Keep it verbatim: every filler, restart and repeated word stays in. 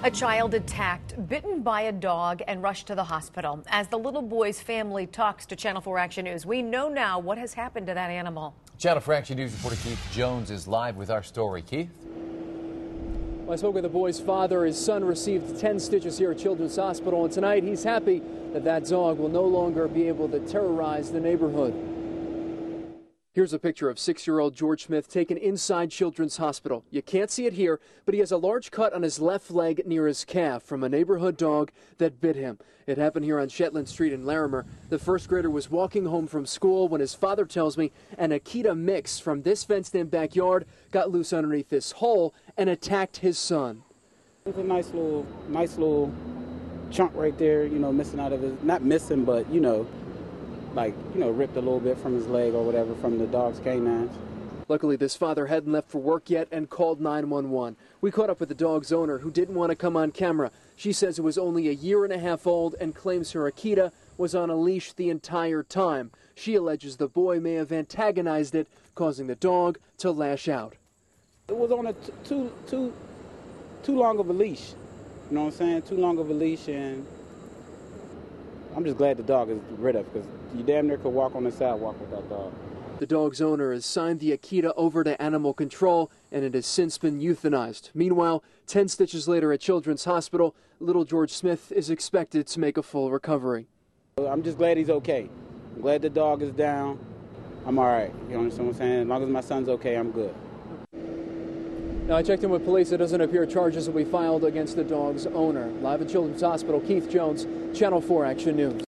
A child attacked, bitten by a dog, and rushed to the hospital. As the little boy's family talks to Channel four Action News, we know now what has happened to that animal. Channel four Action News reporter Keith Jones is live with our story. Keith? Well, I spoke with the boy's father. His son received ten stitches here at Children's Hospital, and tonight he's happy that that dog will no longer be able to terrorize the neighborhood. Here's a picture of six-year-old George Smith taken inside Children's Hospital. You can't see it here, but he has a large cut on his left leg near his calf from a neighborhood dog that bit him. It happened here on Shetland Street in Larimer. The first grader was walking home from school when his father tells me an Akita mix from this fenced-in backyard got loose underneath this hole and attacked his son. It's a nice little, nice little chunk right there, you know, missing out of his, not missing, but, you know, like, you know, ripped a little bit from his leg or whatever from the dog's canines. Luckily, this father hadn't left for work yet and called nine one one. We caught up with the dog's owner, who didn't want to come on camera. She says it was only a year and a half old and claims her Akita was on a leash the entire time. She alleges the boy may have antagonized it, causing the dog to lash out. It was on a t too, too, too long of a leash. You know what I'm saying? Too long of a leash, and I'm just glad the dog is rid of it, because you damn near could walk on the sidewalk with that dog. The dog's owner has signed the Akita over to animal control, and it has since been euthanized. Meanwhile, ten stitches later at Children's Hospital, little George Smith is expected to make a full recovery. I'm just glad he's okay. I'm glad the dog is down. I'm all right. You understand what I'm saying? As long as my son's okay, I'm good. Now, I checked in with police. It doesn't appear charges will be filed against the dog's owner. Live at Children's Hospital, Keith Jones, Channel four Action News.